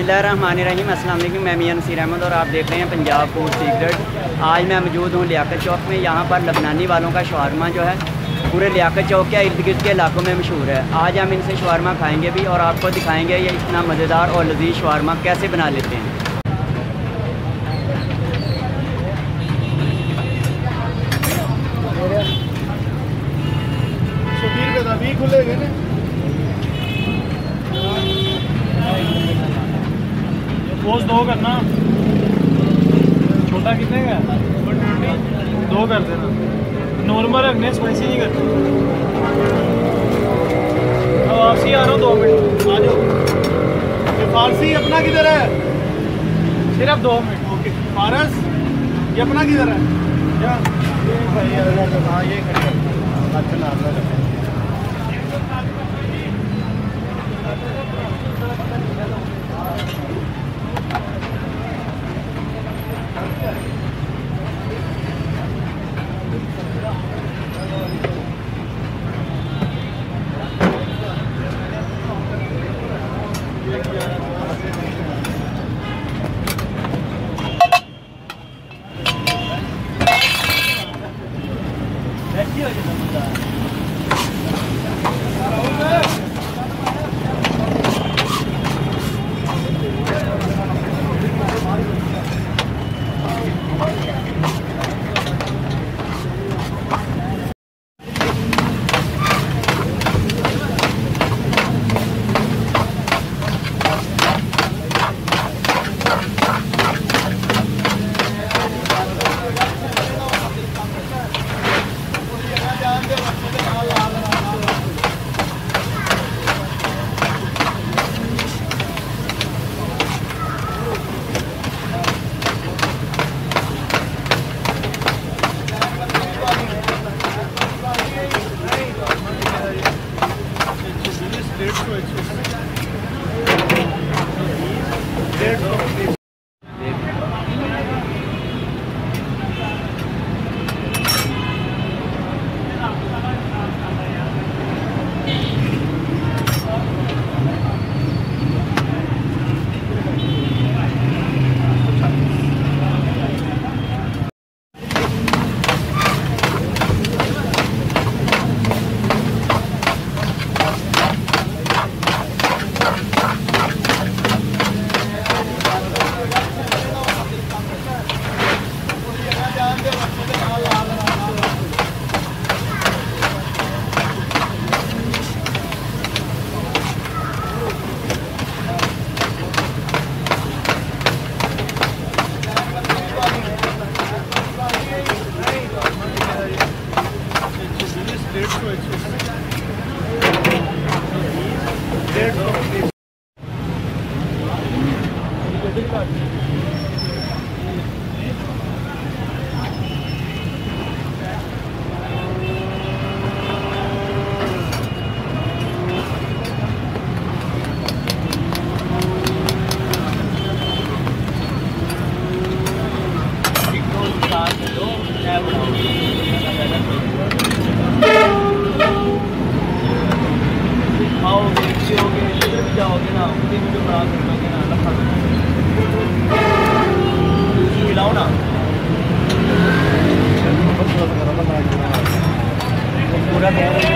बिस्मिल्लाहिर्रहमानिर्रहीम। अस्सलाम वालेकुम। मैं मियां नसीर अहमद और आप देख रहे हैं पंजाब फूड सीक्रेट। आज मैं मौजूद हूँ लियाकत चौक में। यहाँ पर लबनानी वालों का शवारमा जो है पूरे लियाकत चौक के इर्द गिर्द के इलाकों में मशहूर है। आज हम इनसे शवारमा खाएँगे भी और आपको दिखाएँगे ये इतना मज़ेदार और लजीज शवारमा कैसे बना लेते हैं। पोस्ट 2 करना, छोटा कितने का? 2 कर देना। नॉर्मल रखने, स्पाइसी नहीं करते। अब आपसे आ रहा हूँ 2 मिनट, आ जाओ। ये फारसी अपना किधर है? सिर्फ 2 मिनट। ओके फारस, ये अपना किधर है? क्या ये भाई? हाँ ये अच्छा नाम जाओगे ना, मिलाओ ना पूरा